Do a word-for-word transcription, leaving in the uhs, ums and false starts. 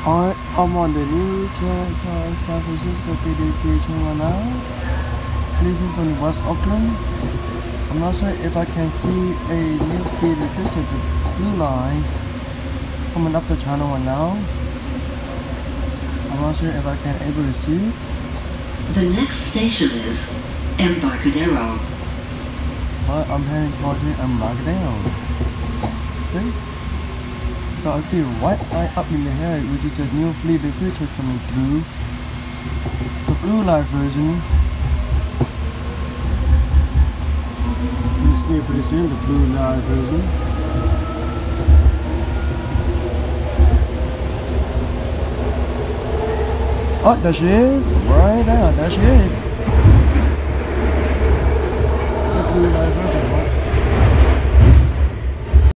I am on the new train for San Francisco P D C train now, leaving from West Oakland. I'm not sure if I can see a new feed reflected blue line coming up the channel one now. I'm not sure if I can able to see. The next station is Embarcadero. But I'm heading toward the Embarcadero. Okay. So I see a white line up in the air, which is a new fleet of future coming through. The blue light version. Let's see if it's in the blue light version. Oh, there she is! Right now, there she is!